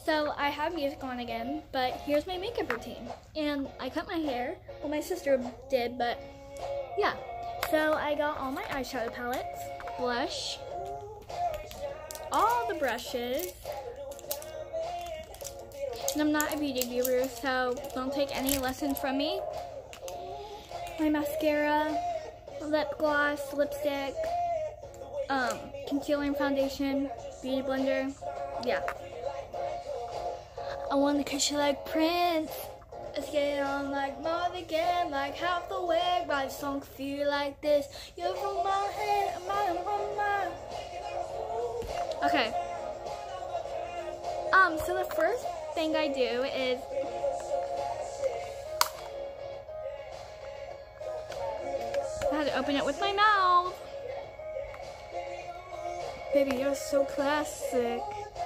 So I have music on again, but here's my makeup routine. And I cut my hair. Well, my sister did, but yeah. So I got all my eyeshadow palettes, blush, all the brushes. And I'm not a beauty guru, so don't take any lessons from me. My mascara, lip gloss, lipstick, concealer and foundation, beauty blender, yeah. I want to kiss you like Prince. Let's get it on like Marvin again, like half the way. Write a song for you like this. You're from my head, I'm from my. Okay. So the first thing I do is I had to open it with my mouth. Baby, you're so classic.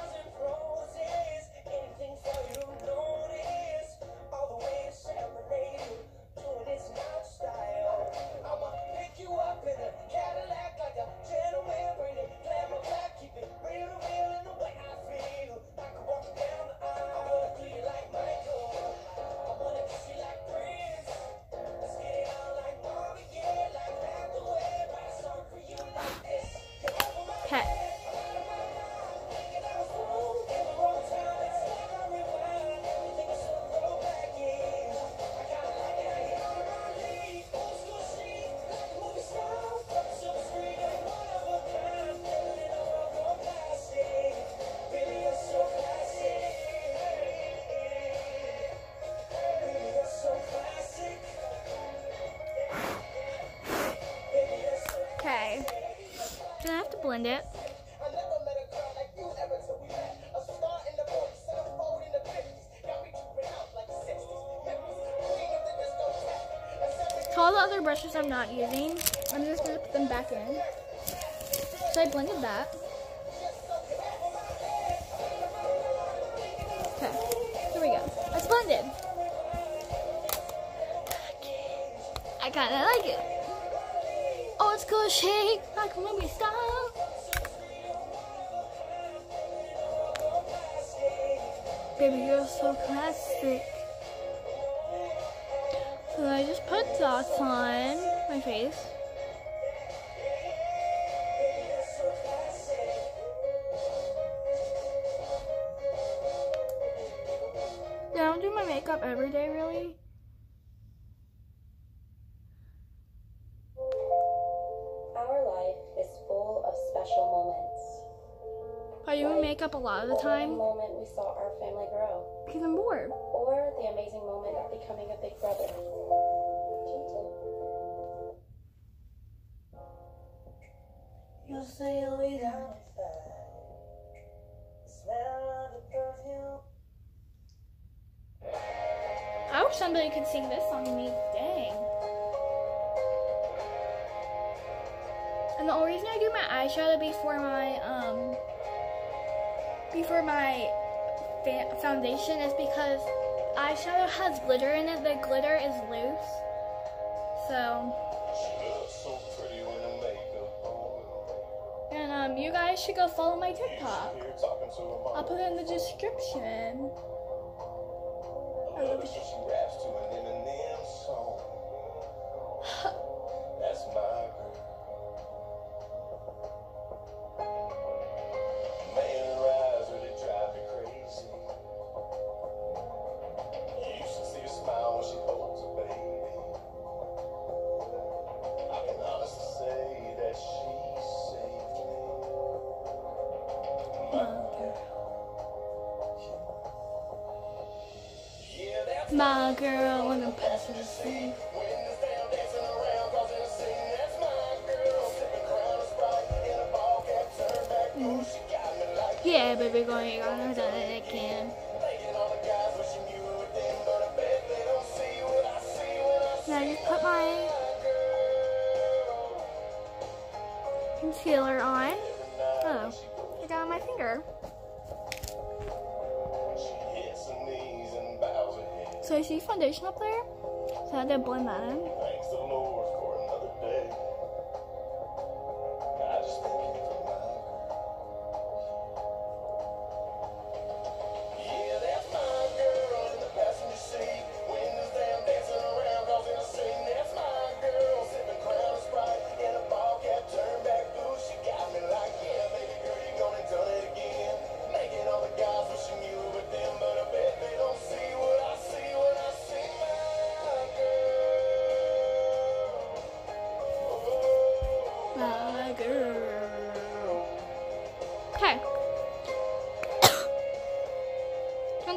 Okay, then I have to blend it. So all the other brushes I'm not using, I'm just gonna put them back in. So I blended that. Okay, here we go. It's blended. I kinda like it. Oh, it's gonna shake like a movie style. Baby, you're so classic. So I just put dots on my face. I don't do my makeup every day, really. I do my makeup a lot of the time. The moment we saw our family grow. Because I'm bored. Or the amazing moment of becoming a big brother. Gentle. You'll say you'll be down. I wish somebody could sing this song to me. Dang. And the only reason I do my eyeshadow before my foundation is because eyeshadow has glitter in it. The glitter is loose. So. And you guys should go follow my TikTok. I'll put it in the description. I love it. That's my girl. Man, her eyes really drive me crazy. You should see her smile when she holds a baby. I can honestly say that she saved me. My girl, when the past is safe. Yeah, baby, going on that I can. Now I just put my concealer on. Oh, I got it on my finger. So you see foundation up there? So I had to blend that in. Thanks to the Lord for another day. I just thank you for my girl. Yeah.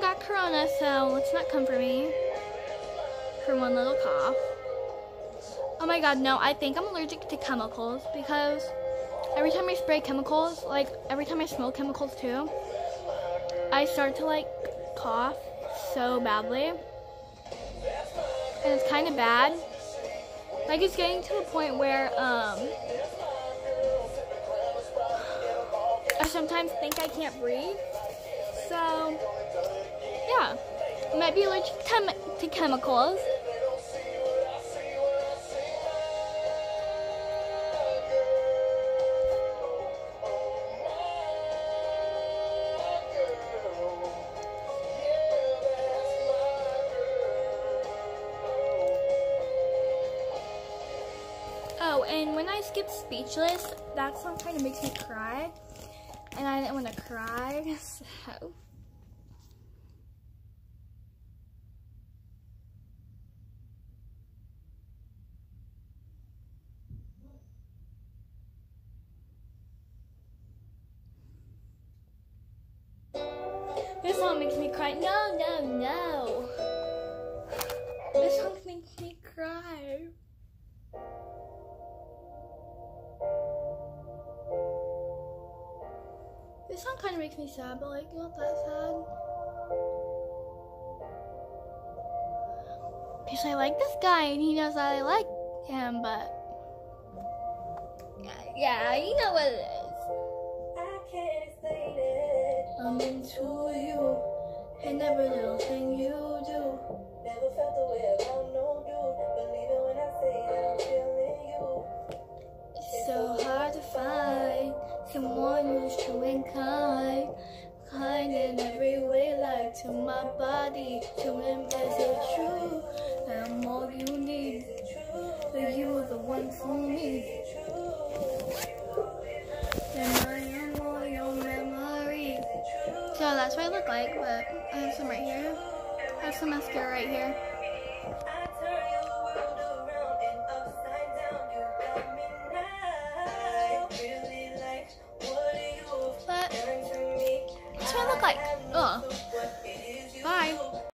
got corona, so let's not come for me for one little cough. Oh my god, no, I think I'm allergic to chemicals because every time I spray chemicals, like every time I smell chemicals too, I start to like cough so badly. And it's kind of bad. Like it's getting to the point where I sometimes think I can't breathe. So yeah, I might be allergic to chemicals. Oh, and when I skip Speechless, that song kind of makes me cry. And I didn't want to cry, so. This song makes me cry. No, no, no. This song makes me cry. This song kind of makes me sad, but like not that sad. Because I like this guy and he knows that I like him, but yeah, you know what it is. I can't explain it. I'm into you and every little thing you do. Never felt the way about no dude. Believe it when I say that I'm feeling you. It's so hard to find someone who's true and kind. Kind in every way, like to my body. To him, is it true? That I'm all you need. That you are the one for me. And I am all your memory. So that's what I look like, but I have some right here. I have some mascara right here. I turn your world around and upside down. You got me now. Really like what you But done to me. that's what I look like. Ugh. What